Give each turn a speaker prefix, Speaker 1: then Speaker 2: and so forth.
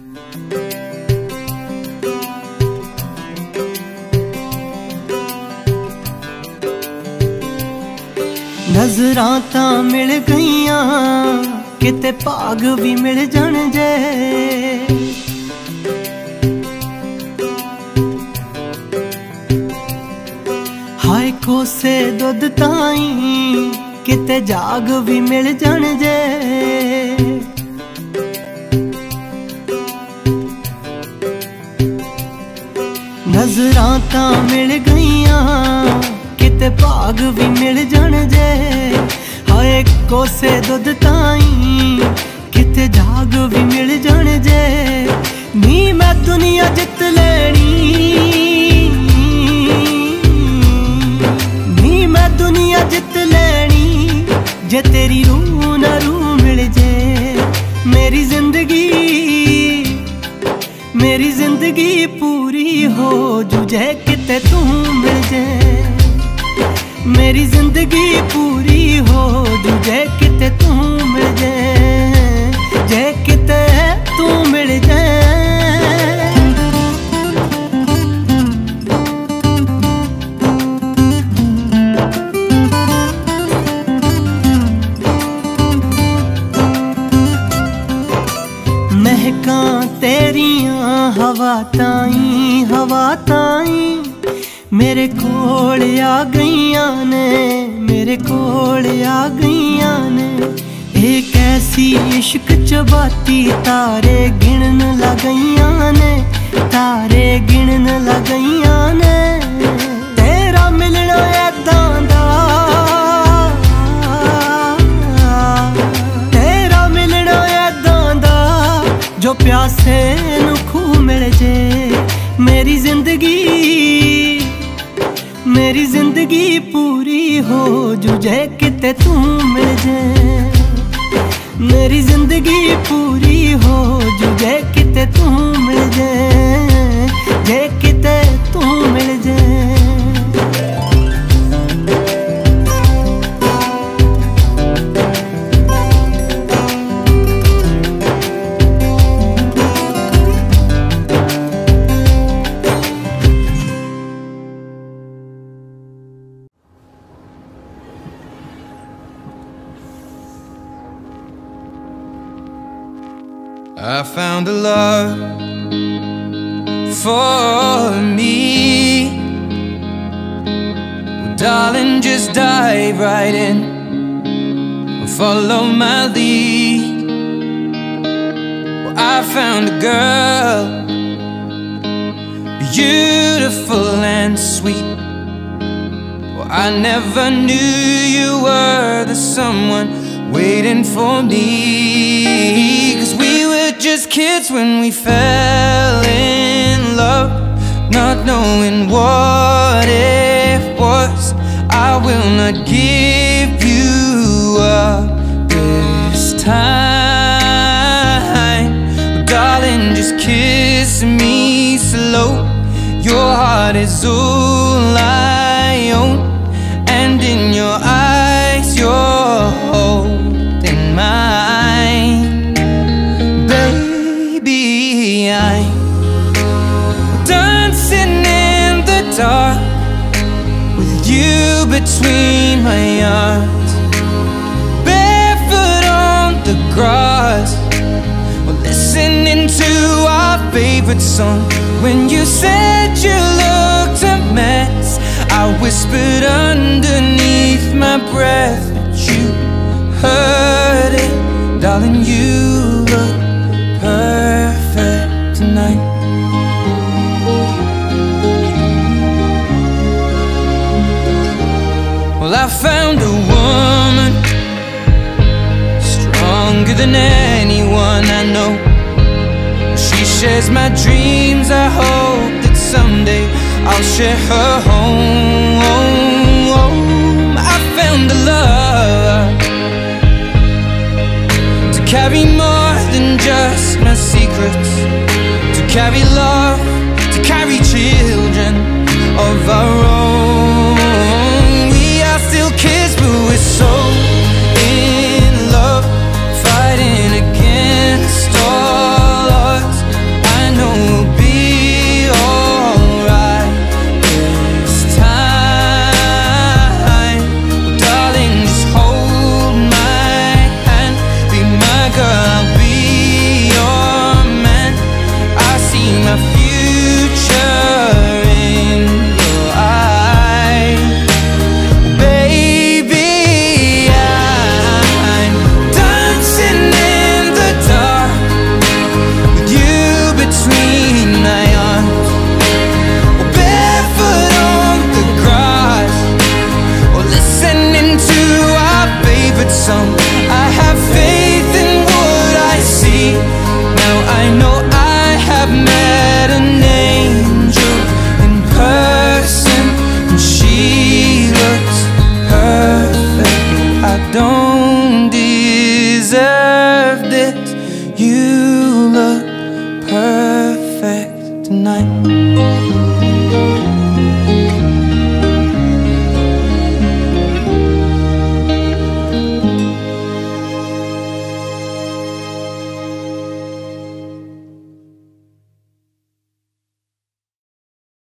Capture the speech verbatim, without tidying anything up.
Speaker 1: नजरां तां मिल गईयां किते भाग भी मिल जाण जे। हाय कोसे दुध ताई किते जाग भी मिल जाण जे। नजरां तां मिल गईयां किते भाग भी मिल जाण जे। हाय कोसे दुध ताई किते जाग भी मिल जाण जे। नी मैं दुनिया जित लेनी, नी मैं दुनिया जित लेनी जे तेरी रूह न रूह मिल जे। मेरी जिंदगी मेरी जिंदगी पूरी हो जुझे किते तू मिल जे। मेरी जिंदगी पूरी हो जुझे किते तू मिल जे, जे किते तू मिल जे। महकां तेरियां हवा ताई हवा ताई मेरे कोल आ गईयां ने, मेरे कोल आ गईयां ने। एक ऐसी इश्क चबाती तारे गिनन लग गईयां ने, तारे गिनन लग गईयां ने। तेरा मिलना ऐदां दा, तेरा मिलना ऐदां दा जो प्यासे नू खूह मिल जे। मेरी जिंदगी मेरी जिंदगी पूरी हो जुझे किते तू मिल जे। मेरी जिंदगी पूरी हो जुझे किते तू मिल जे, जे किते तू मिल जे।
Speaker 2: I found a love for me. Well, darling, just dive right in and follow my lead. Well, I found a girl, beautiful and sweet. Well, I never knew you were the someone waiting for me. 'Cause we were just kids when we fell in love, not knowing what it was. I will not give you up this time. But darling, just kiss me slow. Your heart is all I own, and in your eyes you're holding mine. Baby, I'm dancing in the dark with you between my arms, barefoot on the grass. We're listening to our favorite song. When you said you looked a mess, I whispered underneath my breath, but you heard it. Darling, you look perfect tonight. Well, I found a woman stronger than anyone I know. She shares my dreams. I hope that someday I'll share her home. I found a love to carry more than just my secrets, to carry love, to carry children of our own. We are still kids, but we're so in love, fighting against all odds. deserve this. You look perfect tonight.